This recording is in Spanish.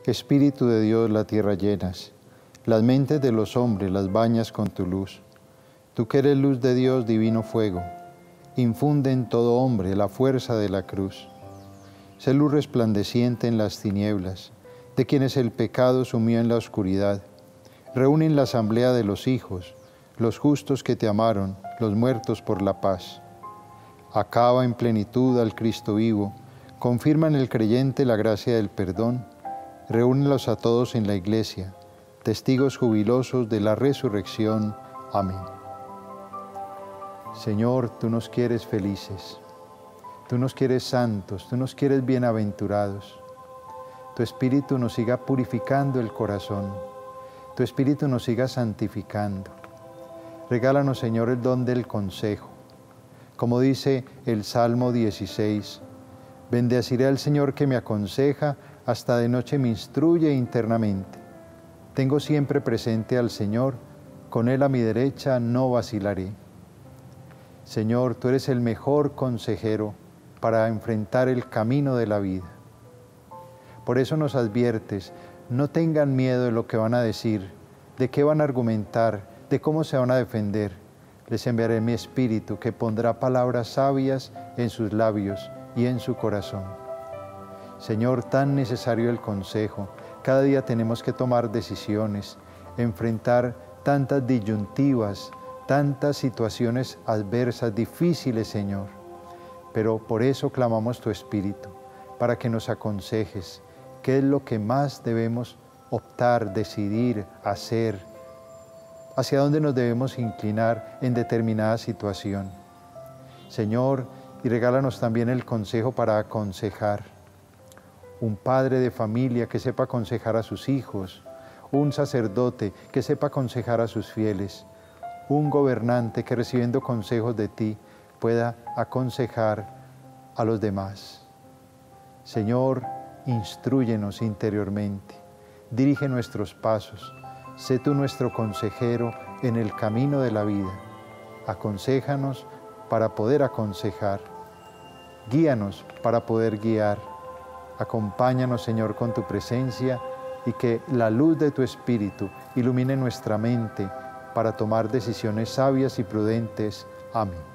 Espíritu de Dios, la tierra llenas, las mentes de los hombres las bañas con tu luz. Tú que eres luz de Dios, divino fuego, infunde en todo hombre la fuerza de la cruz. Sé luz resplandeciente en las tinieblas, de quienes el pecado sumió en la oscuridad. Reúne en la asamblea de los hijos, los justos que te amaron, los muertos por la paz. Acaba en plenitud al Cristo vivo, confirma en el creyente la gracia del perdón, reúnelos a todos en la iglesia, testigos jubilosos de la resurrección. Amén. Señor, tú nos quieres felices, tú nos quieres santos, tú nos quieres bienaventurados. Tu Espíritu nos siga purificando el corazón, tu Espíritu nos siga santificando. Regálanos, Señor, el don del consejo. Como dice el Salmo 16, bendeciré al Señor que me aconseja, hasta de noche me instruye internamente. Tengo siempre presente al Señor, con Él a mi derecha no vacilaré. Señor, tú eres el mejor consejero para enfrentar el camino de la vida. Por eso nos adviertes, no tengan miedo de lo que van a decir, de qué van a argumentar, de cómo se van a defender. Les enviaré mi Espíritu, que pondrá palabras sabias en sus labios y en su corazón. Señor, tan necesario el consejo. Cada día tenemos que tomar decisiones, enfrentar tantas disyuntivas, tantas situaciones adversas, difíciles, Señor. Pero por eso clamamos tu Espíritu, para que nos aconsejes qué es lo que más debemos optar, decidir, hacer, hacia dónde nos debemos inclinar en determinada situación. Señor, y regálanos también el consejo para aconsejar. Un padre de familia que sepa aconsejar a sus hijos, un sacerdote que sepa aconsejar a sus fieles, un gobernante que recibiendo consejos de ti pueda aconsejar a los demás. Señor, instrúyenos interiormente, dirige nuestros pasos, sé tú nuestro consejero en el camino de la vida. Aconséjanos para poder aconsejar, guíanos para poder guiar. Acompáñanos, Señor, con tu presencia y que la luz de tu Espíritu ilumine nuestra mente para tomar decisiones sabias y prudentes. Amén.